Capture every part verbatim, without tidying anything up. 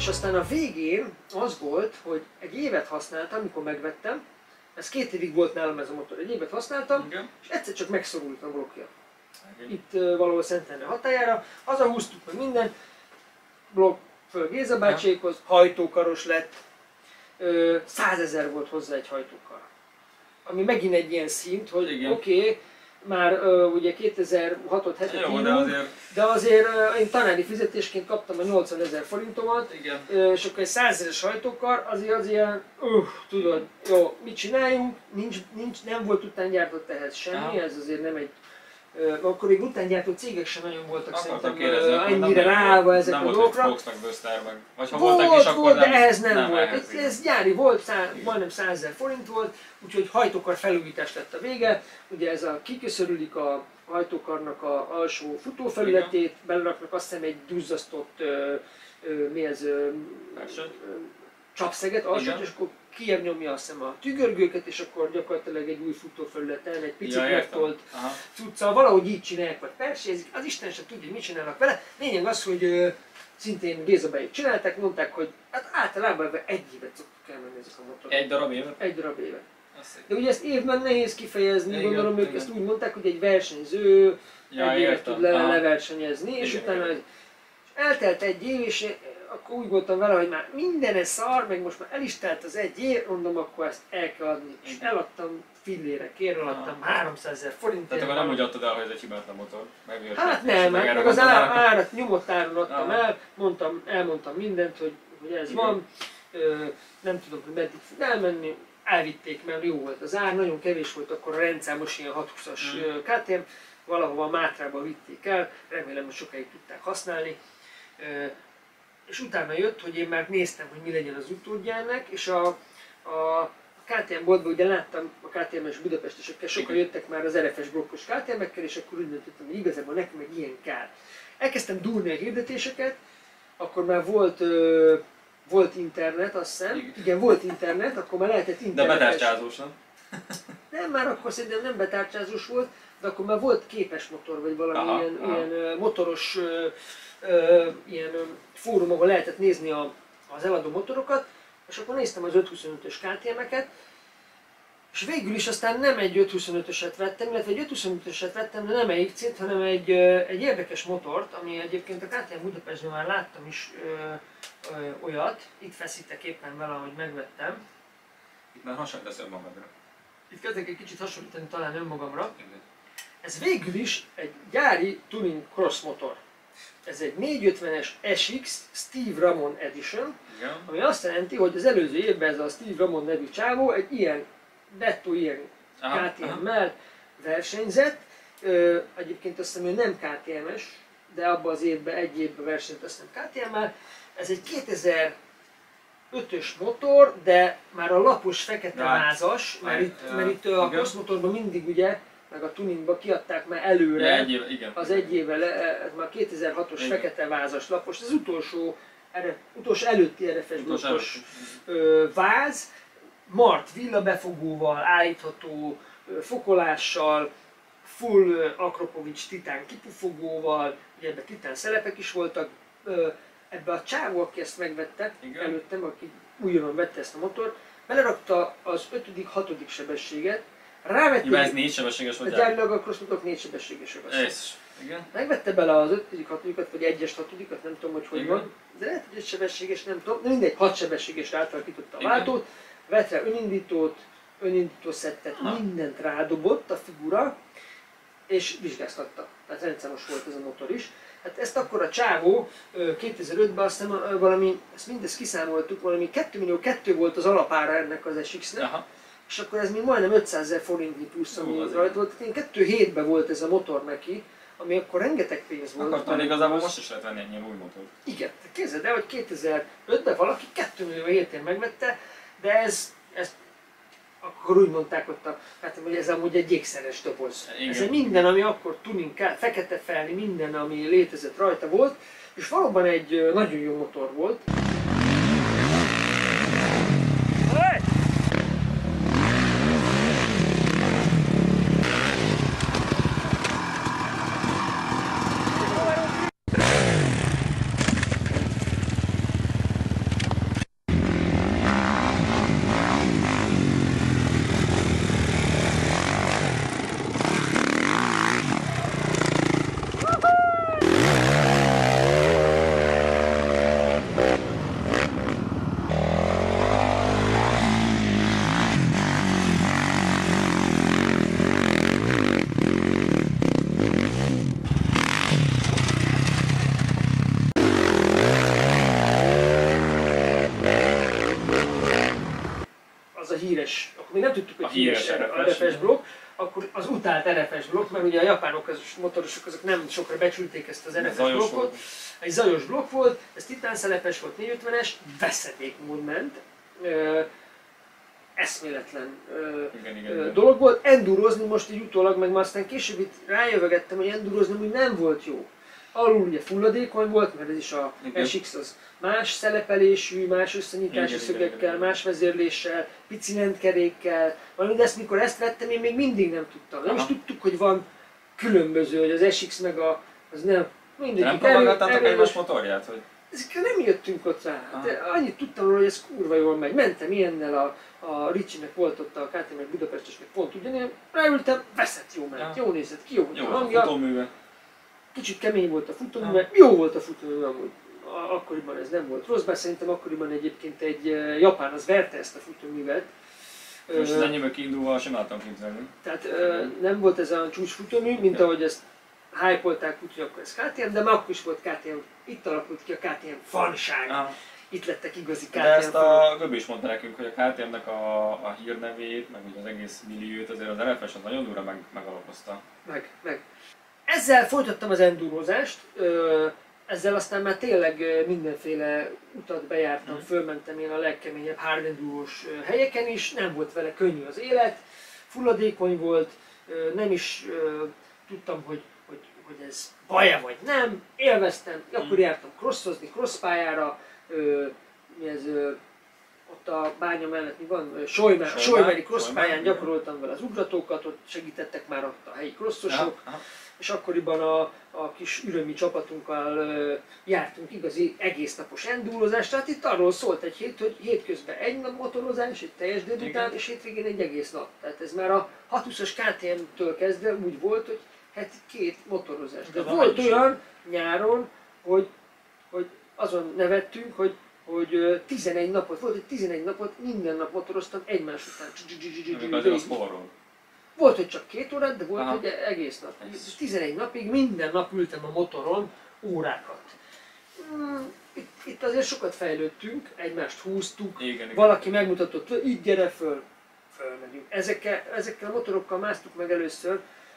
És aztán a végén az volt, hogy egy évet használtam, amikor megvettem, ez két évig volt nálam ez a motor, egy évet használtam, igen. És egyszer csak megszorult a blokkja. Igen. Itt uh, valahol Szentendre hatájára, hazahúztuk meg minden, blokk föl Géza bácsékhoz, hajtókaros lett, uh, százezer volt hozzá egy hajtókar. Ami megint egy ilyen szint, hogy oké, okay, már uh, ugye kétezer-hatot hetet írunk, de azért, de azért uh, én tanári fizetésként kaptam a nyolcvanezer forintomat, uh, és akkor egy százezeres hajtókar, azért az ilyen, uh, tudod, jó, mit csináljunk, nincs, nincs, nem volt utángyártott ehhez semmi, aha. Ez azért nem egy, uh, akkor még utángyártó cégek sem nagyon voltak szerintem uh, ennyire ráállva ezek a dolgokra. Nem volt, meg. Vagy ha volt, voltak is, akkor volt, nem, de ehhez nem, nem volt. Ehhez, ez, ez gyári volt, szá, majdnem százezer forint volt, úgyhogy hajtókar felújítás lett a vége. Ugye ez a kiköszörülik a hajtókarnak a alsó futófelületét, beleraknak azt hiszem egy duzzasztott, ö, ö, mi ez, ö, ö, csapszeget alsót, és akkor kijebb nyomja azt hiszem a tügörgőket, és akkor gyakorlatilag egy új futófelületen, egy picit ja, megtolt cuccal, valahogy így csinálják, vagy persézik, az Isten sem tudja, mit csinálnak vele. Lényeg az, hogy ö, szintén Géza bácsék csinálták, mondták, hogy hát általában egy évet szoktuk elmenni ezek a motorok. Egy darab évet? Egy darab évet. De ugye ezt évben nehéz kifejezni, igen, gondolom ők igen. Ezt úgy mondták, hogy egy versenyző ja, egy évet tud le, leversenyezni, és igen, utána igen. Eltelt egy év, és akkor úgy voltam vele, hogy már minden ez szar, meg most már el is telt az egy év, mondom, akkor ezt el kell adni. És eladtam fillérekért, eladtam háromszázezer forintért. Tehát akkor nem úgy adtad el, hogy ez egy hibátlan motor? Meg hát nem, meg, meg az árat, árat nyomott áron adtam ah. el, mondtam, elmondtam mindent, hogy, hogy ez igen. Van, ö, nem tudom, hogy meddig fog elmenni. Elvitték, mert jó volt az ár, nagyon kevés volt akkor a rendszámos ilyen hatszázas mm. ká té em, valahova Mátrába vitték el, remélem, hogy sokáig tudták használni. És utána jött, hogy én már néztem, hogy mi legyen az utódjának, és a, a ká té em boltban ugye láttam a ká té em-es budapestesekkel, sokan jöttek már az er ef es blokkos ká té em-ekkel, és akkor úgy döntöttem, hogy igazából nekem egy ilyen kár. Elkezdtem durni a hirdetéseket, akkor már volt Volt internet, azt hiszem. Igen. Igen, volt internet, akkor már lehetett internetes. De betárcsázós, nem? Nem, már akkor szerintem nem betárcsázós volt, de akkor már volt képes motor, vagy valami aha, ilyen, aha. ilyen motoros ö, ö, ilyen fórum, ahol lehetett nézni a, az eladó motorokat, és akkor néztem az ötszázhuszonötös ká té em-eket, és végül is aztán nem egy ötszázhuszonötöset vettem, illetve egy ötszázhuszonötöset vettem, de nem egy cét, hanem egy, egy érdekes motort, ami egyébként a ká té em Budapestben már láttam is ö, ö, olyat, itt feszítek éppen vele, ahogy megvettem. Itt már hasonlítasz önmagadra. Itt kezdek egy kicsit hasonlítani talán önmagamra. Igen. Ez végül is egy gyári tuning cross motor. Ez egy négyszázötvenes es iksz Steve Ramon Edition, igen. Ami azt jelenti, hogy az előző évben ez a Steve Ramon nevű csávó egy ilyen dettó ilyen ká té em-mel versenyzett. Ö, egyébként azt hiszem, ő nem ká té em-es, de abban az évben, egy évben versenyt azt hiszem ká té em-mel. Ez egy kétezer-ötös motor, de már a lapos fekete vázas, mert itt, mert itt a cross motorban mindig ugye, meg a tuningban kiadták már előre, egy éve, igen. Az egy évvel, ez már kétezer-hatos igen. Fekete vázas lapos, ez utolsó, utolsó előtti er ef es blokkos váz, mart villabefogóval, állítható fokolással, full Akropovics titán kipufogóval, ugye ebben titán szelepek is voltak. Ebbe a csávó, aki ezt megvette, igen. Előttem, aki újonnan vette ezt a motort, belerakta az ötödik, hatodik sebességet, rávették... Ez négy sebességes vagy? Gyárilag a crossmotorok négy sebességesek. Igen. Megvette bele az ötödik, hatodikat, vagy egyes, hatodikat, nem tudom, hogy hogy igen. Van, de lehet, hogy egy sebességes, nem tudom, de mindegy, hat sebességes átalakította a váltót, vett rá önindítót, önindító szettet, ha. Mindent rádobott a figura, és vizsgáztatta. Tehát rendszámos volt ez a motor is. Hát ezt akkor a csávó kétezer-ötben azt hiszem valami, ezt mindezt kiszámoltuk, valami két millió kettő volt az alapára ennek az es iksz-nek, aha. És akkor ez még majdnem ötszázezer forintnyi plusz, ami uh, rajta volt. Én kettő-hétben volt ez a motor neki, ami akkor rengeteg pénz volt. Akartam igazából most is lehet venni egy ilyen új motort. Igen, képzeld el, hogy kétezer-ötben valaki két millió hétén megvette, de ez, ez akkor úgy mondták ott, a, hát, hogy ez amúgy egy ékszeres doboz. Igen. Ez minden, ami akkor tuning, fekete felni, minden, ami létezett rajta volt, és valóban egy nagyon jó motor volt. utált er ef es blokk, mert ugye a japánok, az motorosok azok nem sokra becsülték ezt az er ef es blokkot. Egy zajos blokk volt, ez titánszelepes volt, négyszázötvenes, veszedékmód ment. Ö, eszméletlen ö, igen, igen, ö, igen. dolog volt. Endurozni most így utólag, meg már aztán később itt rájövögettem, hogy endurozni úgy nem volt jó. Alul ugye fulladékony volt, mert ez is a igen. es iksz az más szelepelésű, más összenyitási Igen, szögekkel, igen, igen. más vezérléssel, pici lentkerékkel, valami, de ezt mikor ezt vettem, én még mindig nem tudtam. Nem Aha. is tudtuk, hogy van különböző, hogy az es iksz meg a, az nem, De mindegyik nem próbálgattátok erő- egymás motorját? Hogy... Ezekkel nem jöttünk ott rá. Aha. De annyit tudtam róla, hogy ez kurva jól megy. Mentem ilyennel, a, a Ricsinek volt ott a ká té em Budapestesnek pont ugyanilyen, ráültem, veszett, jó ment, Ja. jó nézett ki, jó volt Jó, a a hangja. futóműve. Kicsit kemény volt a futóműve, jó volt a futóműve amúgy. A- Akkoriban ez nem volt rossz, bár szerintem akkoriban egyébként egy eh, japán az verte ezt a futóművet. Most Ö, az enyémből kiindulva simán tudom képzelni. Tehát ö, nem volt ez a csúcs futómű, mint Ja. ahogy ezt hype-olták, úgyhogy akkor ez ká té em, de már akkor is volt ká té em, itt alakult ki a ká té em fanság. Ah. Itt lettek igazi ká De té em ezt a Göbi is mondta nekünk, hogy a ká té em-nek a, a hírnevét, meg ugye az egész milliót azért az er ef es az nagyon durva meg, megalapozta. Meg, meg. Ezzel folytattam az endurozást, ö, ezzel aztán már tényleg ö, mindenféle utat bejártam, Mhm. fölmentem én a legkeményebb hard endurós ö, helyeken is, nem volt vele könnyű az élet, fulladékony volt, ö, nem is ö, tudtam, hogy, hogy, hogy ez baj-e vagy nem, élveztem, akkor Mhm. jártam crossozni, crosspályára, ö, mi ez, ö, ott a bánya mellett mi van, Ö, Solymár, Solymár, Solymeri crosspályán Solymár, igen. gyakoroltam vele az ugratókat, ott segítettek már ott a helyi crossosok, Aha, aha. és akkoriban a, a kis ürömi csapatunkkal ö, jártunk igazi egésznapos endurozást, tehát itt arról szólt egy hét, hogy hétközben egy nap motorozás, egy teljes délután, Igen. és hétvégén egy egész nap. Tehát ez már a hatszázas ká té em-től kezdve úgy volt, hogy heti két motorozás. De Ez a volt mennyiség. olyan nyáron, hogy, hogy azon nevettünk, hogy hogy ö, tizenegy napot, volt, hogy tizenegy napot minden nap motoroztam egymás után. Amikor azért az forró. Volt, hogy csak két órát, de volt, Aha. hogy egész nap. Ez- tizenegy napig minden nap ültem a motoron órákat. Mm, Itt, itt azért sokat fejlődtünk, egymást húztuk, Igen, igen. valaki megmutatott, hogy így gyere föl, fölmegyünk. Ezekkel, ezekkel a motorokkal másztuk meg először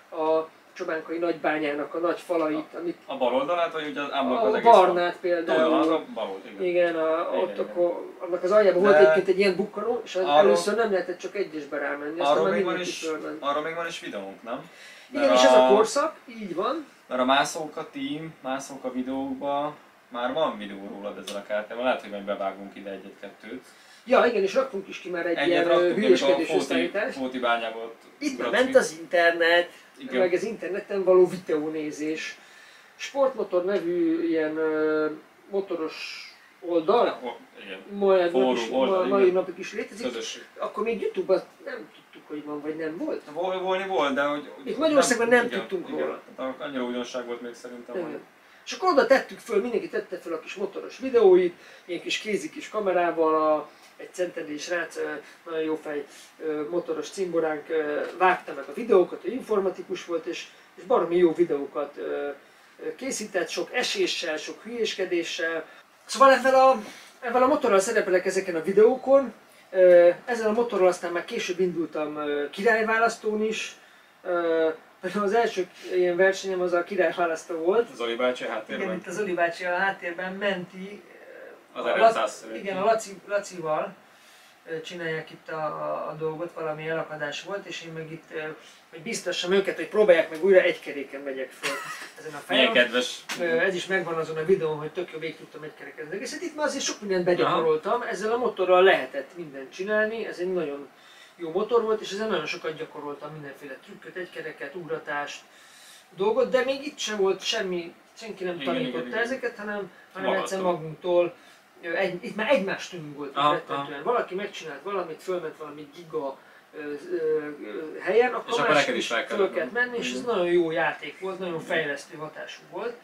a Csobánkai Nagybányának a nagy falait, amit A bal oldalát, vagy ugye az ámblok az a egész Barnát Tudom, az például, a bal oldal, igen. igen, a, Igen, ott igen. akkor, annak az aljában De- volt egyébként egy ilyen bukkanó, és az Arról- először nem lehetett csak egyesbe rámenni, aztán Arról már még, van mindenki is, fölment. arról még van is videónk, nem? Igen, Mert és ez a korszak, így van. Mert a mászók a team, mászók a videókba, már van videó rólad ezzel a ká té em-mel, lehet, hogy majd bevágunk ide egyet-kettőt. Ja, igen, és raktunk is ki már egy Egyet ilyen ö, raktunk, amikor a hülyeskedés Fóti, összeállítást. Fóti bányában ott Itt már ugrott ment ki. az internet, Igen. meg az interneten való videónézés. Sportmotor nevű ilyen ö, motoros oldal, Oh, igen, mai Fórum, is, oldal, ma- mai igen. napig is létezik. közösség. Akkor még YouTube-ban nem tudtuk, hogy van vagy nem volt. Vol, volni volt, de hogy... Itt Magyarországon nem igen, tudtunk igen. róla. Tehát annyira újdonság volt még szerintem, hogy... Igen. És akkor oda tettük föl, mindenki tette föl a kis motoros videóit, ilyen kis kézi kis kamerával, a, egy centenés srác, ö, nagyon jó fej ö, motoros cimboránk ö, vágta meg a videókat, ő informatikus volt, és, és baromi jó videókat ö, ö, készített, sok eséssel, sok hülyéskedéssel. Szóval ezzel a, ezzel a motorral szerepelek ezeken a videókon, Ö, ezzel a motorral aztán már később indultam ö, királyválasztón is. Ö, Például az első ilyen versenyem az a királyválasztó volt. Zoli bácsi Igen, háttérben. itt az Oli bácsi a háttérben menti. Az a er Laci- ötszáz szövet. Igen, a Laci, Lacival ö, csinálják itt a, a, a dolgot, valami elakadás volt, és én meg itt, ö, hogy biztossam őket, hogy próbálják meg újra egy keréken megyek föl ezen a Milyen fejen. kedves. Ö, Ez is megvan azon a videón, hogy tök jó végig tudtam egy kereken az egészet. Itt már azért sok mindent begyakoroltam, ezzel a motorral lehetett mindent csinálni, ez egy nagyon jó motor volt, és ezen nagyon sokat gyakoroltam mindenféle trükköt, egykereket, ugratást, dolgot, de még itt sem volt semmi, senki nem Igen, tanította igen, igen. ezeket, hanem, hanem Magadtól. egyszer magunktól, ö, egy, itt már egymás tűnünk volt Aha, rettentően. Valaki megcsinált valamit, fölment valami giga ö, ö, ö, helyen, akkor, És akkor másik neked is fel föl kellett kellett menni, és ez Igen. nagyon jó játék volt, nagyon fejlesztő hatású volt.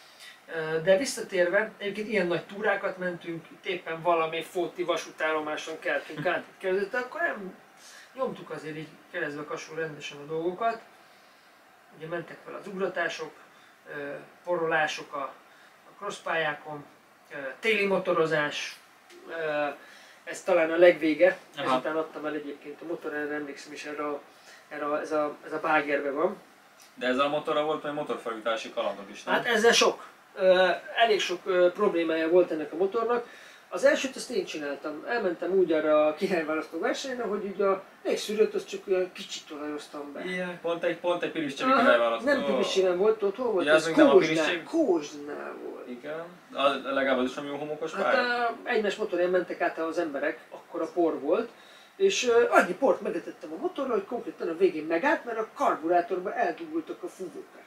Ö, De visszatérve, egyébként ilyen nagy túrákat mentünk, itt éppen valami Fóti vasútállomáson keltünk át, itt kezdett, akkor nem nyomtuk azért így keresztbe kasul rendesen a dolgokat. Ugye mentek fel az ugratások, ö, porolások a, a crosspályákon, ö, téli motorozás, ö, ez talán a legvége, Aha. ezután adtam el egyébként a motor, erre emlékszem is erre a erre a, ez, a, ez a bágerbe van. De ezzel a motorra volt egy motorfelújítási kalandod is, nem? Hát ezzel sok, uh, elég sok uh, problémája volt ennek a motornak. Az elsőt azt én csináltam. Elmentem úgy arra a királyválasztó versenyre, hogy így a légszűrőt azt csak olyan kicsit olajoztam be. Igen, pont egy, pont egy Piriscsevi királyválasztó. Nem Piriscsi nem volt, ott hol volt? Ja, ez Kózsnál, Kózsnál volt. Igen, a, legalább az is nem jó homokos pálya. Hát a, egymás motorján mentek át az emberek, akkor a por volt. És uh, annyi port megetettem a motorra, hogy konkrétan a végén megállt, mert a karburátorba eldugultak a fúvókák.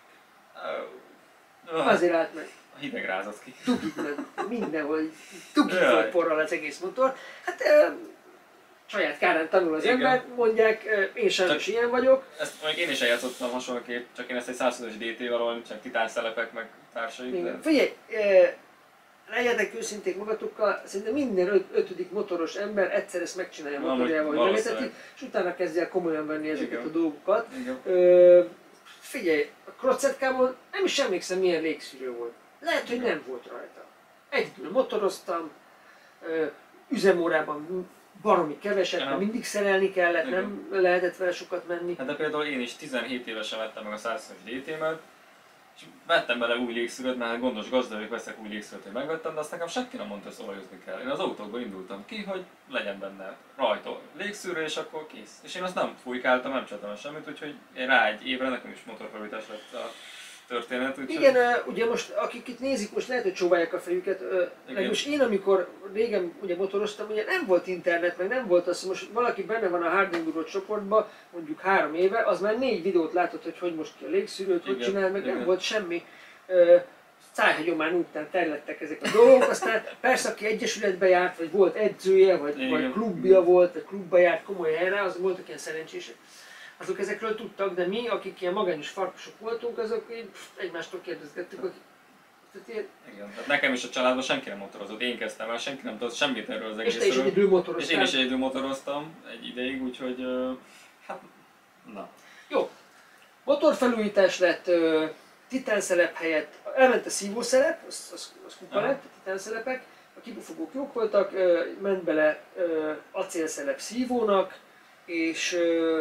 Uh, Azért állt meg. A hideg rázott ki. Dugik meg, mindenhol, dugik volt porral az egész motor. Hát uh, saját kárán tanul az ember, mondják, uh, én sajnos ilyen vagyok. Ezt mondjuk én is eljátszottam hasonlóképp, csak én ezt egy százhúszas dé té-val, ahol nincsenek titán szelepek meg társaik. Igen. De... Figyelj, uh, legyetek őszinték magatokkal, szerintem minden öt, ötödik motoros ember egyszer ezt megcsinálja a motorjával, hogy megeteti, és utána kezdje el komolyan venni ezeket Igen. a dolgokat. Ö, figyelj, a Crocetkámon nem is emlékszem milyen légszűrő volt. Lehet, hogy nem volt rajta. Egyedül motoroztam, ö, üzemórában baromi keveset, mert mindig szerelni kellett, Igen. nem lehetett vele sokat menni. Hát de például én is tizenhét évesen vettem meg a százhúszas dé té-met, és vettem bele új légszűrőt, mert gondos gazda vagyok, veszek új légszűrőt, hogy megvettem, de azt nekem senki nem mondta, hogy olajozni kell. Én az autókból indultam ki, hogy legyen benne rajta légszűrő, és akkor kész. És én azt nem fújkáltam, nem csináltam semmit, úgyhogy én rá egy évre nekem is motorfelújítás lett a történet. Úgyhogy... Igen, uh, ugye most akik itt nézik, most lehet, hogy csóválják a fejüket. Uh, most én, amikor régen ugye motoroztam, ugye nem volt internet, meg nem volt az, hogy most valaki benne van a Hard Enduro csoportban, mondjuk három éve, az már négy videót látott, hogy hogy most ki a légszűrőt, hogy csinál, meg Igen. nem volt semmi. Uh, Szájhagyomány után terjedtek ezek a dolgok, aztán persze aki egyesületbe járt, vagy volt edzője, vagy, vagy klubja volt, vagy klubba járt komoly helyre, az voltak ilyen szerencsések. Azok ezekről tudtak, de mi, akik ilyen magányos farkasok voltunk, azok így egymástól kérdezgettük, hogy... Ilyen... Igen, hát nekem is a családban senki nem motorozott, én kezdtem el, senki nem tudott semmit erről az egészről. És te is egyedül motoroztál. És én is egyedül motoroztam egy ideig, úgyhogy... hát... na. Jó. Motorfelújítás lett, uh, titánszelep helyett, elment a szívószelep, az, az, az kupa lett, a titánszelepek, a kipufogók jók voltak, uh, ment bele uh, acélszelep szívónak, és uh,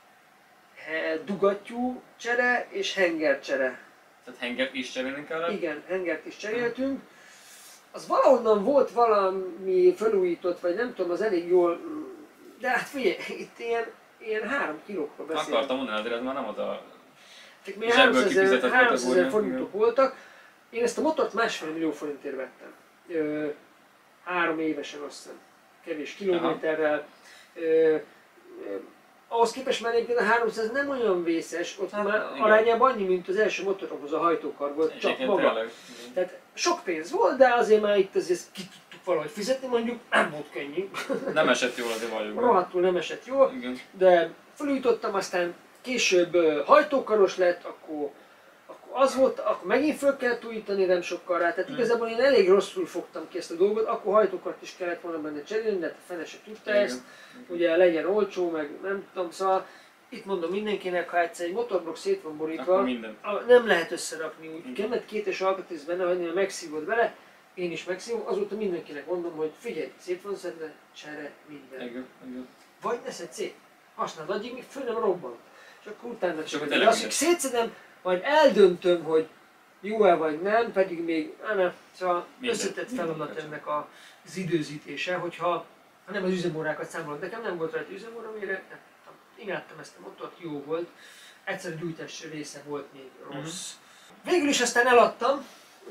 dugattyú csere és henger csere. Tehát hengert is cserélni kellett? Igen, hengert is cseréltünk. Az valahonnan volt valami felújított, vagy nem tudom, az elég jól, de hát figyelj, itt ilyen, ilyen három kilókról beszélünk. Akartam mondani, azért ez már nem az a... Tehát még háromszázezer forintok voltak. Én ezt a motort másfél millió forintért vettem. Ö, három évesen azt hiszem. Kevés kilométerrel. Ö, ö, ahhoz képest már egyébként a háromszáz nem olyan vészes, ott hát, már igen. arányában annyi, mint az első motoromhoz a hajtókar volt, csak maga. Tényleg. Tehát sok pénz volt, de azért már itt azért ki tudtuk valahogy fizetni, mondjuk nem volt könnyű. Nem esett jól, azért vagyunk. Rohadtul nem esett jól, igen. de felújítottam, aztán később hajtókaros lett, akkor, akkor az volt, akkor megint föl kellett újítani nem sokkal rá. Tehát hmm. igazából én elég rosszul fogtam ki ezt a dolgot, akkor hajtókart is kellett volna benne cserélni, de a fene se tudta igen. ezt. Ugye legyen olcsó, meg nem tudom, szóval itt mondom mindenkinek, ha egyszer egy motorblokk szét van borítva, nem lehet összerakni úgy. Kellett két és alkatrész benne hagyni, ha megszívod vele, én is megszívom, azóta mindenkinek mondom, hogy figyelj, szét van szedve, csere minden. Igen, igen. Vagy ne szedd szét, használd addig, míg föl nem robbant. És akkor utána csak de azt, hogy szétszedem, majd eldöntöm, hogy jó-e vagy nem, pedig még, á, nem, szóval minden, összetett feladat ennek az időzítése, hogyha ha nem az üzemórákat számolod, nekem nem volt rajta üzemóra, amire nem tudtam. Imádtam ezt a motort, jó volt. Egyszer a gyújtás része volt még rossz. Uh-huh. Végül is aztán eladtam,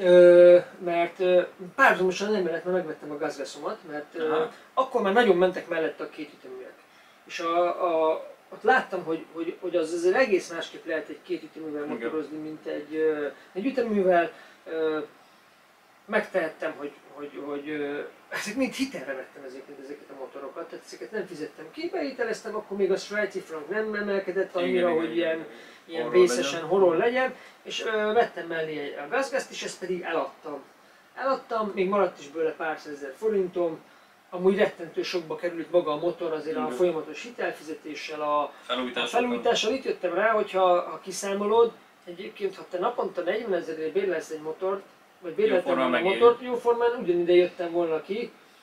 mert párhuzamosan nem mellett, mert megvettem a gazgaszomat, mert uh-huh. akkor már nagyon mentek mellett a kétüteműek. És a, a, ott láttam, hogy, hogy, hogy az azért egész másképp lehet egy kétüteművel motorozni, mint egy, egy üteművel. Megtehettem, hogy, hogy, hogy ezek mind hitelre vettem ezeket, ezeket a motorokat, tehát ezeket nem fizettem ki, behiteleztem, akkor még a svájci frank nem emelkedett annyira, igen, hogy igen, ilyen, ilyen horror vészesen legyen. horror legyen, és ö, vettem mellé egy, a gazgaszt, és ezt pedig eladtam. Eladtam, még maradt is belőle pár százezer forintom, amúgy rettentő sokba került maga a motor azért igen. a folyamatos hitelfizetéssel, a felújítással. Itt jöttem rá, hogy ha, ha kiszámolod, egyébként ha te naponta negyvenezerért bérlesz egy motort, vagy béreltem volna a motort, jóformán ugyanide jöttem volna ki,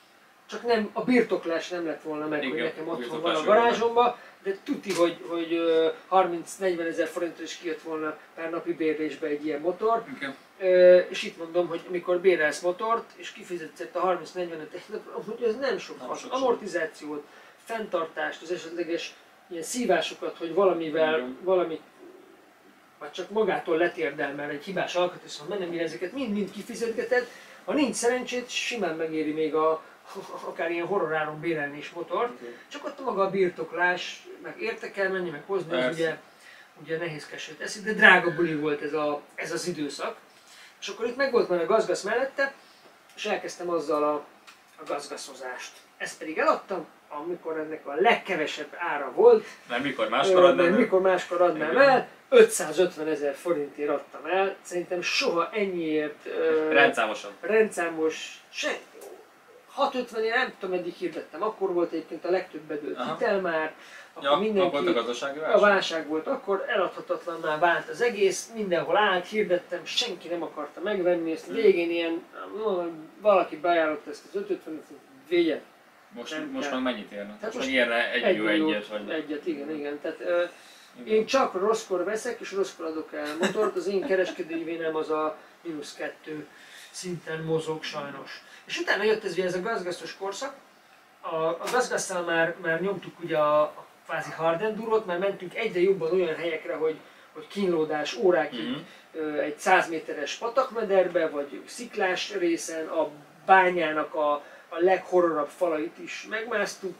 csak nem, a birtoklás nem lett volna meg, igen, hogy nekem otthon van birtoklás a garázsomba, de tuti, hogy, hogy harminc-negyven ezer forintra is kijött volna per napi bérlésbe egy ilyen motor. Igen. Ö, és itt mondom, hogy amikor bérelsz motort, és kifizetsz a harminc-negyven egy napra, hogy ez nem sok. Nem Az sok amortizációt, fenntartást, az esetleges ilyen szívásokat, hogy valamivel, Igen. valami, vagy csak magától letérdel, mert egy hibás alkatrész van benne, mire ezeket mind-mind kifizetgeted. Ha nincs szerencsét, simán megéri még a, akár ilyen horroráron bérelni is motort. Okay. Csak ott maga a birtoklás, meg érte kell menni, meg hozni, az ugye, ugye nehézkesé teszik, de drága buli volt ez, a, ez az időszak. És akkor itt meg volt már a gazgasz mellette, és elkezdtem azzal a, a gazgaszozást. Ezt pedig eladtam, amikor ennek a legkevesebb ára volt. Mert mikor máskor adnám el? Mikor máskor adnám el, ötszázötven ezer forintért adtam el. Szerintem soha ennyiért... Rendszámosan. Rendszámos, se, hatszázötvenért nem tudom, eddig hirdettem. Akkor volt egyébként a legtöbb bedőlt hitel már. Akkor ja, mindenki, volt a gazdasági válság? A válság volt akkor, eladhatatlanná vált az egész, mindenhol állt, hirdettem, senki nem akarta megvenni, ezt végén ilyen, valaki beajánlotta ezt az ötszázötvenet, végyen. Most, most meg mennyit érne? Tehát most meg érne egy, egy millió egyet vagy? Egyet, igen, igen. Tehát, uh, én csak rosszkor veszek és rosszkor adok el motort, az én kereskedői vénem az a mínusz kettő szinten mozog sajnos. És utána jött ez, ez a gazgasztos korszak. A, a gazgasszal már, már nyomtuk ugye a, a kvázi hard endurot, már mentünk egyre jobban olyan helyekre, hogy, hogy kínlódás órákig mm-hmm. egy száz méteres patakmederbe, vagy sziklás részen, a bányának a, a leghorrorabb falait is megmásztuk.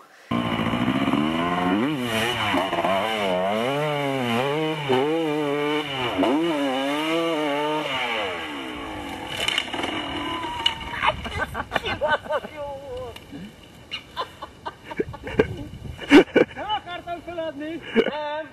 Nem akartam feladni! Nem!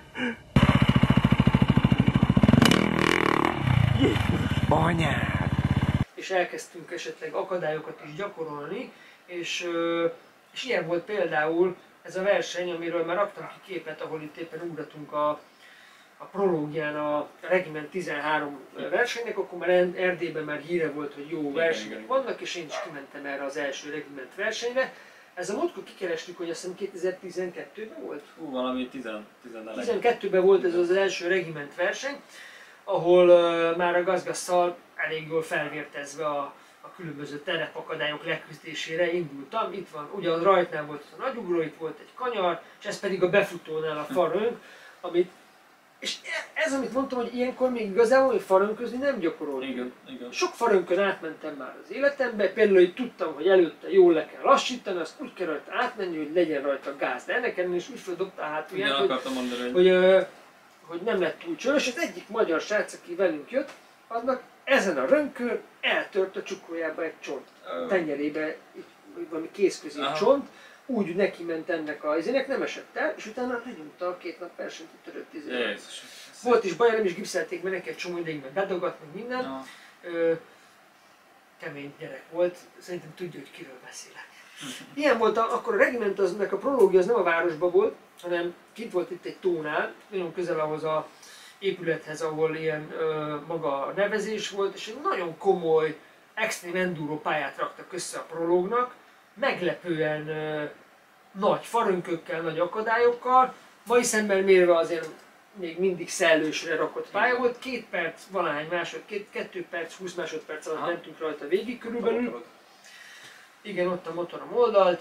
Banyár! És elkezdtünk esetleg akadályokat is gyakorolni, és, és ilyen volt például ez a verseny, amiről már raktam ki képet, ahol itt éppen ugratunk a, a prológián a Regiment tizenhárom versenynek, akkor már Erdélyben már híre volt, hogy jó versenyek vannak, és én is kimentem erre az első Regiment versenyre. Ez a múltkor kikerestük, hogy azt hiszem kétezer-tizenkettőben volt? Hú, valami tizennégy. tizenkettőben volt ez az első Regiment verseny, ahol uh, már a gazgasszal elég jól felvértezve a, a különböző terepakadályok leküzdésére indultam. Itt van, ugye a rajtnál volt a nagyugró, itt volt egy kanyar, és ez pedig a befutónál a farönk, amit, és ez, amit mondtam, hogy ilyenkor még igazából, hogy farönközni nem gyakoroltam. Igen, igen. Sok farönkön átmentem már az életembe, például, hogy tudtam, hogy előtte jól le kell lassítani, azt úgy kell rajta átmenni, hogy legyen rajta gáz, de ennek ellenére is úgy földobta a hátulját, hogy, mondani, hogy, hogy, hogy nem lett túl csörös. Az egyik magyar srác, aki velünk jött, annak ezen a rönkön eltört a csukrójába egy csont, oh. tenyerébe, valami kézközi csont, úgy neki ment ennek a izének, nem esett el, és utána lenyomta a két nap versenyt, törött izének. Volt is baj, nem is gipszelték, mert neki egy csomó ideig meg bedagadt, meg minden. No. Ö, kemény gyerek volt, szerintem tudja, hogy kiről beszélek. Ilyen volt, a, akkor a regiment, aznak a prológia az nem a városban volt, hanem kint volt itt egy tónál, nagyon közel ahhoz a épülethez, ahol ilyen ö, maga a nevezés volt, és egy nagyon komoly, extrém enduro pályát raktak össze a prológnak, meglepően ö, nagy farönkökkel, nagy akadályokkal, mai szemben mérve azért még mindig szellősre rakott pálya volt, két perc, valahány másod, két, kettő perc, húsz másodperc alatt mentünk rajta végig körülbelül. Igen, ott a motorom oldalt.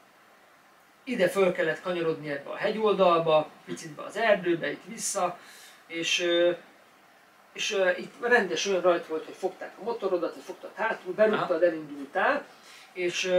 Ide föl kellett kanyarodni ebbe a hegyoldalba, picit be az erdőbe, itt vissza, és, és itt rendes olyan rajt volt, hogy fogták a motorodat, hogy fogtad hátul, berúgtad, elindultál, és,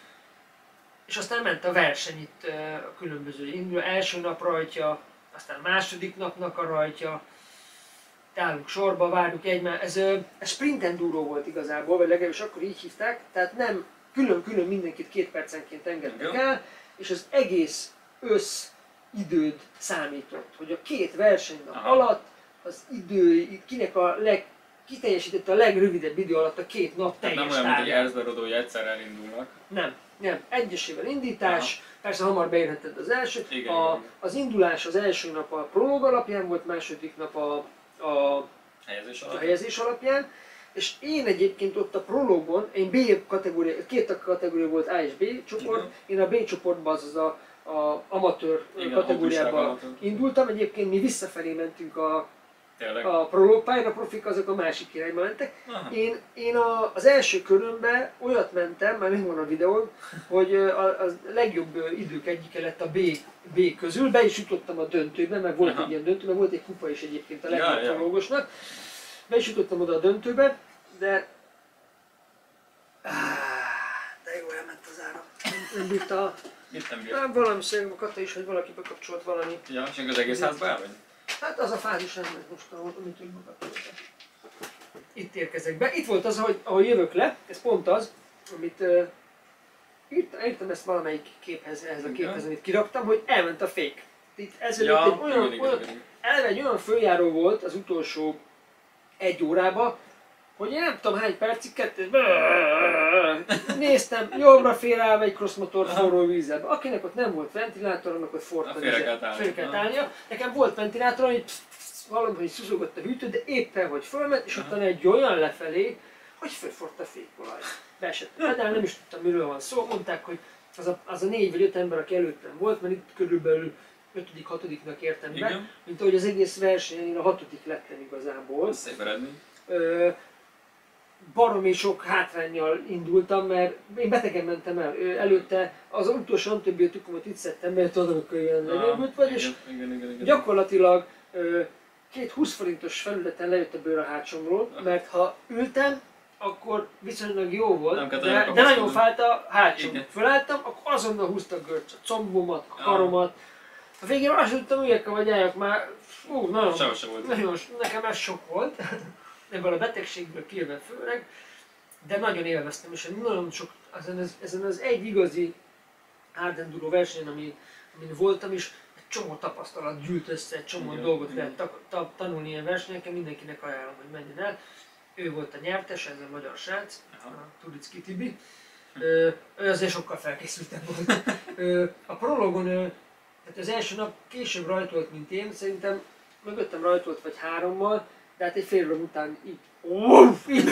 és aztán ment a verseny itt a különböző indul, első nap rajtja, aztán második napnak a rajtja, állunk sorba, várjuk egymást. Ez, ez sprint enduro volt igazából, vagy legalábbis akkor így hívták, tehát nem külön-külön mindenkit két percenként engedtek el, és az egész össz időd számított, hogy a két versenynap Aha. alatt az idő, kinek a leg, kiteljesítette a legrövidebb idő alatt a két nap teljes nem olyan, mint egy Erzberodó, hogy egyszer elindulnak. Nem, nem. Egyesével indítás, Aha. persze hamar beérheted az elsőt. Igen, a, igen. Az indulás az első nap a prológ alapján volt, második nap a, a, helyezés, a helyezés alapján. És én egyébként ott a prologon, én B kategória, két kategória volt A és B csoport, igen. Én a B csoportban, azaz a, a amatőr igen, kategóriában indultam, egyébként mi visszafelé mentünk a, a prolog pályára, a profik azok a másik irányba mentek. Én, én a, az első körömben olyat mentem, már megvan a videón, hogy a, a legjobb idők egyike lett a B, B közül, be is jutottam a döntőbe, mert volt Aha. egy ilyen döntő, mert volt egy kupa is egyébként a legjobb ja, prologosnak. Be is jutottam oda a döntőbe, de... De jó, elment az áram. Nem bírta. Mit nem bírta? Nem, valami szerintem a Kata is, hogy valaki bekapcsolt valami. Ja, és az egész házba el vagy? Hát az a fázis nem megy most, amit úgy bekapcsoltam. Itt érkezek be. Itt volt az, ahogy, ahogy jövök le, ez pont az, amit uh, írtam, írtam ezt valamelyik képhez, ehhez a képhez, amit kiraktam, hogy elment a fék. Itt ezelőtt ja, egy olyan, igen, olyan, igen. eleve egy olyan följáró volt az utolsó egy órába, hogy én nem tudom hány percig, kettő, néztem, jobbra félreállva egy crossmotor forró vízzel. Akinek ott nem volt ventilátor, annak ott forrt a vizet. Fél kellett állnia. Nekem volt ventilátor, hogy valami, hogy szuzogott a hűtő, de éppen, hogy fölment, és utána egy olyan lefelé, hogy fölforrt a fékolaj. Beesett a pedál, nem is tudtam, miről van szó. Mondták, hogy az a, az a négy vagy öt ember, aki előttem volt, mert itt körülbelül ötödik, hatodiknak értem be, mint ahogy az egész versenyen én a hatodik lettem igazából. Szép eredmény. Baromi sok hátránnyal indultam, mert én betegen mentem el. Előtte az utolsó antibiotikumot itt szedtem, mert tudom, amikor ilyen lenyelvült vagy, és igen, igen, igen. gyakorlatilag két húsz forintos felületen lejött a bőr a hátsomról, mert ha ültem, akkor viszonylag jó volt, de, de nagyon fájt a hátsom. Fölálltam, akkor azonnal húzta a görcs, a combomat, a karomat. A végén azt tudtam, üljek vagy álljak már, fú, nagyon, nagyon, nekem ez sok volt. Ebből a betegségből kijövő főleg, de nagyon élveztem, és nagyon sok, ezen az, ezen az egy igazi hard enduro versenyen, ami, amin voltam is, egy csomó tapasztalat gyűlt össze, egy csomó igen, dolgot igen. lehet ta, ta, tanulni ilyen versenyeken, mindenkinek ajánlom, hogy menjen el. Ő volt a nyertes, ez a magyar srác, a Turicki Tibi. Ő azért sokkal felkészültebb volt. A prologon, tehát az első nap később rajtolt, mint én, szerintem mögöttem rajtolt vagy hárommal, de hát egy fél óra után így, uff, így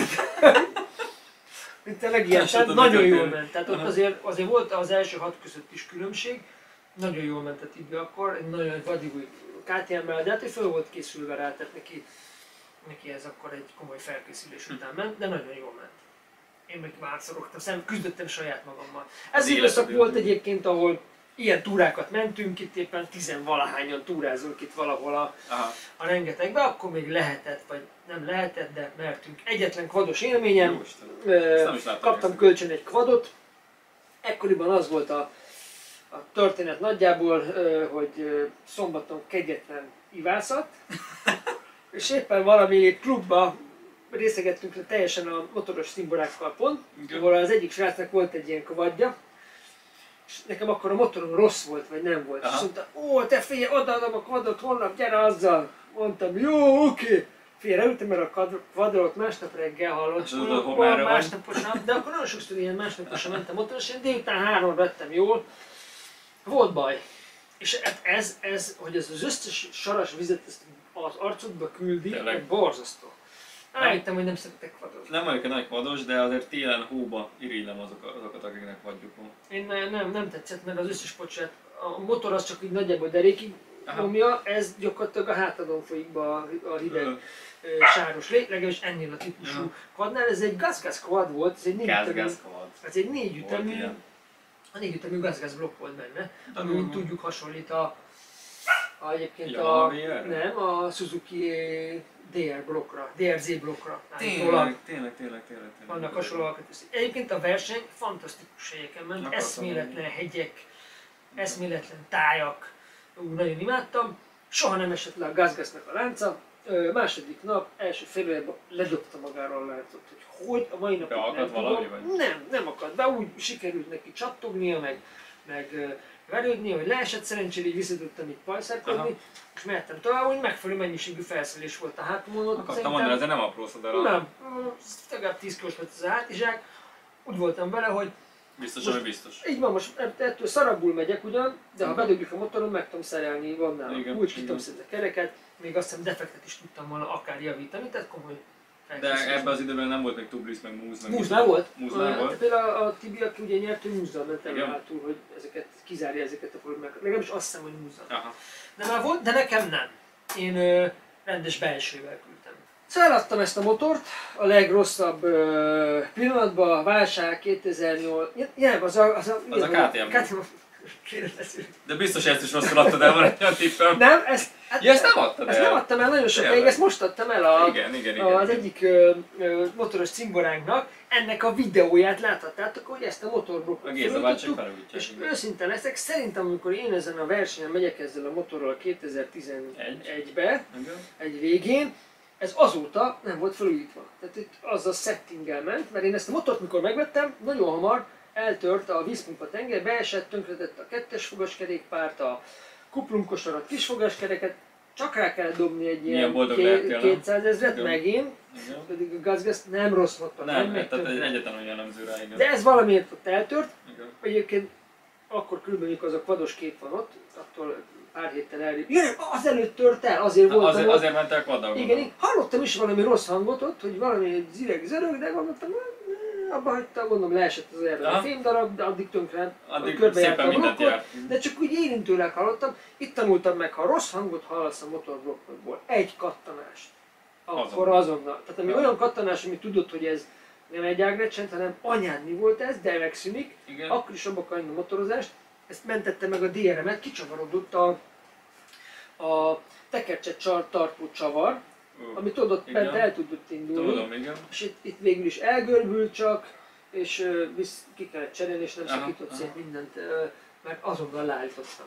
mint tényleg ilyen, tehát nagyon jól ment. Tehát ott azért, azért volt az első hat között is különbség, nagyon jól ment a Tibi akkor, egy nagyon vadigúj ká té em-mel, de hát föl volt készülve rá, tehát neki, neki ez akkor egy komoly felkészülés után ment, de nagyon jól ment. Én meg várszorogtam, szem, küzdöttem saját magammal. Ez időszak volt egyébként, ahol ilyen túrákat mentünk, itt éppen tizenvalahányan túrázunk itt valahol a, a rengetegbe, akkor még lehetett, vagy nem lehetett, de mertünk. Egyetlen kvados élményem, ö, kaptam kölcsön egy kvadot, ekkoriban az volt a, a történet nagyjából, ö, hogy ö, szombaton kegyetlen ivászat, és éppen valami klubba részegettünk le teljesen a motoros szimborákkal pont, ahol az egyik srácnak volt egy ilyen kvadja, és nekem akkor a motorom rossz volt, vagy nem volt. Aha. És mondta, ó, te figyelj, odaadom a kvadot, holnap gyere azzal. Mondtam, jó, oké. Félreültem, mert a kvadrot másnap reggel hallott, másnaposan, de akkor nagyon sokszor ilyen másnaposan mentem motoros, én délután három vettem jól. Volt baj. És ez, ez hogy ez az összes saras vizet ezt az arcodba küldi, egy borzasztó. Rájöttem, hogy nem szeretek kvadozni. Nem vagyok egy nagy kvados, de azért télen hóba irigylem azok, azokat, akiknek vadjuk van. Én nem, nem tetszett, mert az összes pocsát, a motor az csak így nagyjából derékig nyomja, ez gyakorlatilag a hátadon folyik be a, a hideg uh, sáros lé, legalábbis ennél a típusú uh-huh. kvadnál. Ez egy gas-gas kvad volt, ez egy négyütemű, ez egy négyütemű, a négyütemű gas-gas blokk volt benne, ami uh-huh. mint tudjuk hasonlít a, a egyébként ja, a, nem, a Suzuki dé er blokkra, dé er zé blokkra. Tényleg, tényleg, tényleg, tényleg, tényleg. Vannak hasonlóak. Egyébként a verseny fantasztikus helyeken ment, akartam eszméletlen menni. Hegyek, eszméletlen tájak. Ú, nagyon imádtam. Soha nem esett le a gazgaznak a lánca. Ö, második nap, első félőjében ledobta magáról a láncot, hogy hogy a mai napig nem tudom. Valami, vagy? Nem, nem akadt be, úgy sikerült neki csattognia, meg, meg verődni, hogy leesett, szerencsére így vissza tudtam itt pajszárkodni, és mehettem tovább, hogy megfelelő mennyiségű felszerelés volt a hátamon. Akartam mondani, ez nem apró szodara. Nem, legalább tíz kilós volt az a hátizsák. Úgy voltam vele, hogy biztos, hogy biztos. Így van, most ettől szarabul megyek ugyan, de ha bedugjuk a motoron, meg tudom szerelni, van nálam. Úgy ki tudom szedni a kereket, még azt hiszem defektet is tudtam volna akár javítani, tehát komoly De ebben az időben nem volt még Tublis, meg Múz, meg... Múz már volt? Múz már volt. Például a Tibi, aki ugye nyert, ő Múzzal ment el Igen. hátul, hogy ezeket kizárja ezeket a problémákat. Legalábbis azt hiszem, hogy Múzzal. Aha. De már volt, de nekem nem. Én ö, rendes belsővel küldtem. Szóval eladtam ezt a motort, a legrosszabb ö, pillanatban, a válság kétezer-nyolc... Igen, az a... Az a, Az a ká té em. ká té em. Kérdezzük. De biztos ezt is rosszul adtad el, van egy olyan tippem. Nem, ezt... Hát, Ja, ezt nem adtad ezt el? nem adtam el nagyon sokáig, Tényleg? ezt most adtam el a, Igen, igen, igen. az egyik ö, ö, motoros cimboránknak. Ennek a videóját láthattátok, hogy ezt a motorblokkot A Géza bácsik felújítottuk, felújítják. és igen. őszinte leszek, szerintem amikor én ezen a versenyen megyek ezzel a motorral kétezer-tizenegybe, Igen. egy végén, ez azóta nem volt felújítva. Tehát itt az a settinggel ment, mert én ezt a motort mikor megvettem, nagyon hamar eltört a vízpumpa tenger, beesett, tönkretett a kettes fogaskerékpárt, a kuplunkosarat, kisfogaskereket, csak rá kellett dobni egy Milyen ilyen boldog ké- lehettél, nem? kétszázezret, Igen. megint, Igen. pedig a gazgaszt nem rossz motor, Nem, megy tehát tönkre. egy egyetlen olyan jellemző rá, igen. De ez valamiért ott eltört, Igen. egyébként akkor körülbelül az a kvados kép van ott, attól pár héttel elég. Igen, azelőtt tört el, azért Na, voltam azért, ott. azért ment el quaddal. Igen, én hallottam is valami rossz hangot ott, hogy valami zireg zörög, de gondoltam, "Eh, abba hagytam, gondolom leesett az erre a Aha. fémdarab, de addig tönkre Addig körbejárta szépen a mindent blokkot, járt. de csak úgy érintőleg hallottam. Itt tanultam meg, ha rossz hangot hallasz a motorblokkodból, egy kattanást, akkor Azonnal. azonnal. Tehát ami Ja. olyan kattanás, amit tudod, hogy ez nem egy ágrecsent, hanem anyádni volt ez, de megszűnik, Igen. akkor is abba kell a motorozást. Ezt mentette meg a dé er em-et, kicsavarodott a, a tekercset csar, tartó csavar, Ó, amit tudod, ott igen. bent el tudott indulni. Tudom, igen. És itt, itt végül is elgörbült csak, és uh, visz, ki kellett cserélni, és nem Aha, szakított aha. szét mindent, uh, mert azonnal leállítottam.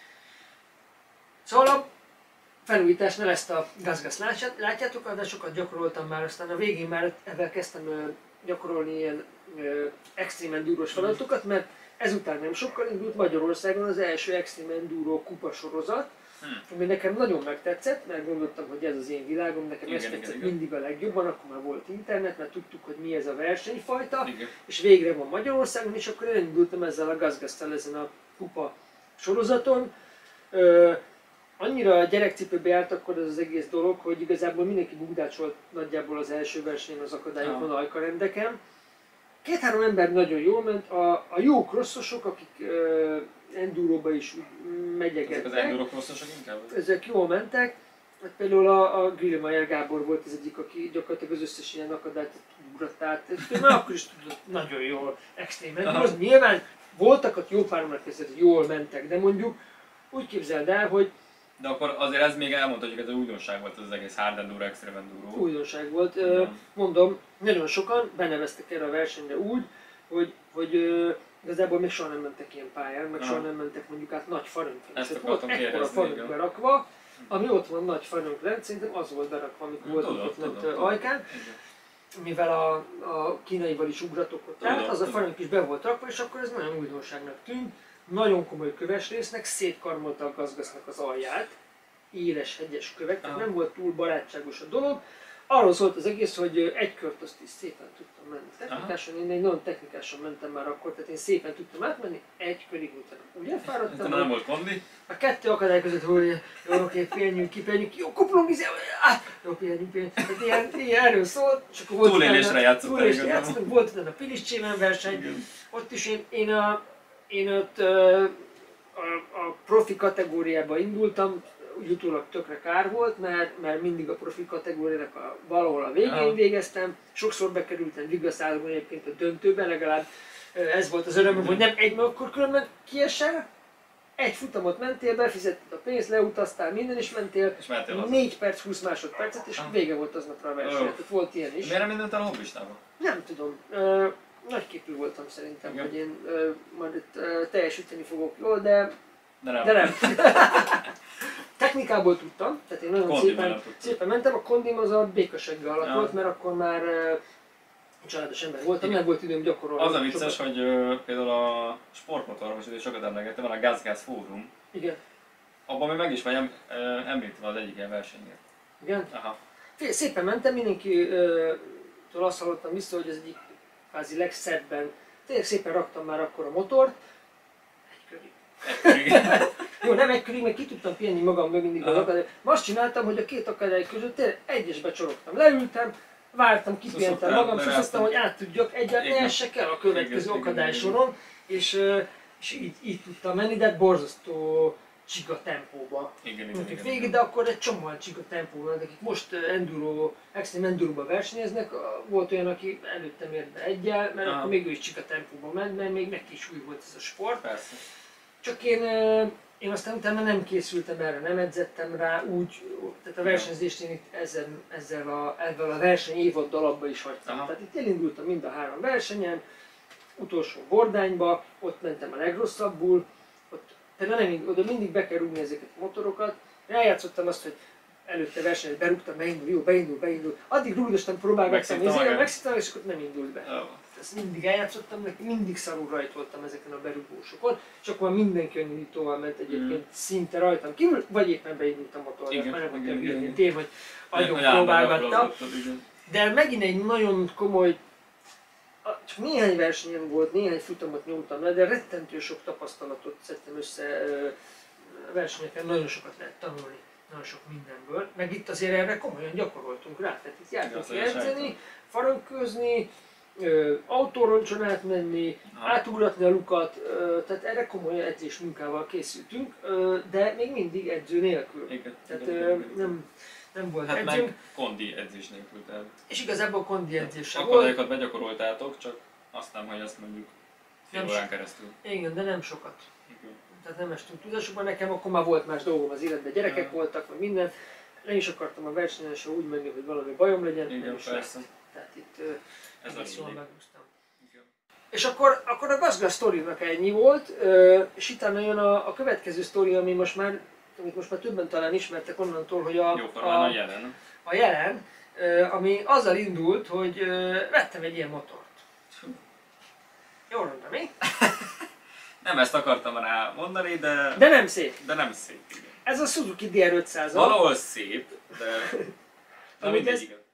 Szóval a felújításnál ezt a gazgazt látjátok, de sokat gyakoroltam már, aztán a végén már ebben kezdtem uh, gyakorolni ilyen uh, extreme endurós feladatokat, mert ezután nem sokkal indult Magyarországon az első extreme enduro kupa sorozat, Hm. ami nekem nagyon megtetszett, mert gondoltam, hogy ez az én világom, nekem Igen, ez igen, tetszett igen. mindig a legjobban, akkor már volt internet, mert tudtuk, hogy mi ez a versenyfajta, Igen. és végre van Magyarországon, és akkor elindultam ezzel a gazgasztal ezen a kupa sorozaton. Ö, annyira gyerekcipőbe járt akkor ez az egész dolog, hogy igazából mindenki bugdácsolt nagyjából az első versenyen az akadályokon, Aha. ajkarendeken. Két-három ember nagyon jól ment, a, a jó crossosok, akik ö, enduróba is úgy Ezek megyegettek. az enduro crossosok inkább? Ezek jól mentek. Hát például a, a Grillmeier Gábor volt az egyik, aki gyakorlatilag az összes ilyen akadályt ugrott át. És ő már akkor is tudott nagyon jól extrém endúrozni. Nyilván voltak, akik jó páron kezdett, jól mentek, de mondjuk úgy képzeld el, hogy De akkor azért ez még elmondhatjuk, ez egy újdonság volt ez az egész hard enduro, extreme enduro. újdonság volt. Ö, Mondom, nagyon sokan beneveztek erre a versenyre úgy, hogy, hogy ö, igazából még soha nem mentek ilyen pályán, meg Aha. soha nem mentek mondjuk át nagy farönként. Ezt Tehát akartam volt ekkora kérdezni, farönk igen. berakva, ami ott van nagy farönk, szerintem az volt berakva, amikor voltunk Tudom, ott tudom, lent tudom. Ajkán. Igen. Mivel a, a kínaival is ugratok ott át, Tudom, az a tudom. farönk is be volt rakva, és akkor ez nagyon újdonságnak tűnt. Nagyon komoly köves résznek, szétkarmolta a gazgasznak az alját, éles, hegyes kövek, tehát Aha. nem volt túl barátságos a dolog. Arról szólt az egész, hogy egy kört azt is szépen tudtam menni. Technikásan, én egy nagyon technikásan mentem már akkor, tehát én szépen tudtam átmenni, egy körig utána. Ugye Utána fáradtam, nem volt kondi. a kettő akadály között, hogy jó, oké, pihenjünk ki, pihenjünk ki, jó, kuplunk, izé, á, jó, pihenjünk, pihenjünk. Tehát ilyen, ilyen erről szólt, és akkor volt Túlélésre utána- játszottál túlélésre igazából. játszottunk, volt utána a Piliscsémen verseny, Igen. ott is én, én, a, én ott ö, a, a profi kategóriába indultam, úgy utólag tökre kár volt, mert, mert mindig a profi kategóriának a, valahol a végén Aha. végeztem, sokszor bekerültem vigaszálóban egyébként a döntőben, legalább ö, ez volt az örömöm, hogy nem egy, mert akkor különben kiesel, egy futamot mentél, befizetted a pénzt, leutaztál, minden is mentél, És mehettél haza. négy perc, húsz másodpercet, és Ah. vége volt aznapra a verseny. Ó. Tehát volt ilyen is. Miért nem mindentál a hobbistába? Nem tudom. Ö, nagyképű voltam szerintem, Igen. hogy én ö, majd itt ö, teljesíteni fogok jól, de, De nem. de nem. Technikából tudtam, tehát én nagyon Kondiban szépen, nem tudtad. szépen mentem, a kondim az a békasegge alatt Ja. volt, mert akkor már ö, családos ember voltam, nem volt időm gyakorolni. Az a vicces, sokat. hogy ö, például a sportmotor, most ugye sokat emlegettem, van a GazGaz fórum. Igen, Abban még meg is vagy em, ö, említve az egyik ilyen versenyért. igen. Aha. Figyelj, szépen mentem, mindenkitől azt hallottam vissza, hogy ez egyik kvázi legszebben, tényleg szépen raktam már akkor a motort, egy körig. Igen. Jó, nem egy körig, mert ki tudtam pihenni magam meg mindig az Aha. akadály. Ma azt csináltam, hogy a két akadály között tényleg egyesbe csorogtam. Leültem, vártam, kipihentem Szoktál, magam, és mert azt hogy át tudjak, egyáltalán Igen. ne essek el a következő Igen, akadály igen, soron, és, ö, és így, így tudtam menni, de hát borzasztó csiga tempóba. Igen, igen, Mondjuk igen, végig, igen. de akkor egy csomóan csiga tempóban, akik most ö, enduro, extreme enduro-ba versenyeznek, a- volt olyan, aki előttem ért be egyel, mert Aha. akkor még ő is csiga tempóban ment, mert még neki is új volt ez a sport. Persze. Csak én, ö, én aztán utána nem készültem erre, nem edzettem rá úgy, tehát a versenyzést én itt ezzel, ezzel a, ezzel a verseny évaddal abba is hagytam. Aha. Tehát itt elindultam mind a három versenyen, utolsó Bordányba, ott mentem a legrosszabbul, ott például nem, oda mindig be kell rúgni ezeket a motorokat. Eljátszottam azt, hogy előtte versenyt berúgtam, beindul, jó, beindul, beindul. Addig rúgdostam, próbálgattam, Megszívtam ezért magát. megszívtam, és akkor nem indult be. Jó. Ezt mindig eljátszottam, neki mindig szarul rajtoltam ezeken a berúgósokon, és akkor már mindenki önnyújtóval ment egyébként Mm. szinte rajtam kívül, vagy éppen beindult a motor, Igen, már nem volt igen, igen, több én, hogy agyon Hogy állandóan próbálgattam. gyakorolgattad, igen. De megint egy nagyon komoly, a- csak néhány versenyen volt, néhány futamot nyomtam le, de rettentő sok tapasztalatot szedtem össze ö, versenyeken, nagyon sokat lehet tanulni, nagyon sok mindenből. Meg itt azért erre komolyan gyakoroltunk rá, tehát itt jártunk Igen, azt edzeni, sejtem. faragközni, ö, autóroncson átmenni, Aha. átugratni a lukat, ö, tehát erre komoly edzés munkával készültünk, ö, de még mindig edző nélkül. Igen, Tehát igen, ö, igen, igen. nem, nem volt Hát edzőnk, meg kondi edzés nélkül, tehát és igazából kondi edzés sem volt. akadályokat begyakoroltátok, csak azt nem, hogy ezt mondjuk fél Nem órán so- keresztül. Igen, de nem sokat. Igen. Tehát nem estünk tudásokban, nekem akkor már volt más dolgom az életben, gyerekek Ja. voltak, meg minden. Nem is akartam a versenyen se úgy menni, hogy valami bajom legyen, Igen, nem is persze. lett. Tehát itt ö, Ez a egész jól lényeg. megúsztam. Igen. És akkor, akkor a gazdag sztorinak ennyi volt, ö, és utána jön a, a következő sztori, ami most már, amit most már többen talán ismertek onnantól, hogy a, Jóformán a a, jelen. a jelen, ö, ami azzal indult, hogy ö, vettem egy ilyen motort. Jól mondtam, mi? Nem ezt akartam rá mondani, de, De nem szép. de nem szép. Igen. Ez a Suzuki dé er ötszáz. Valahol szép, de, de Amit mindegy, ez- igen.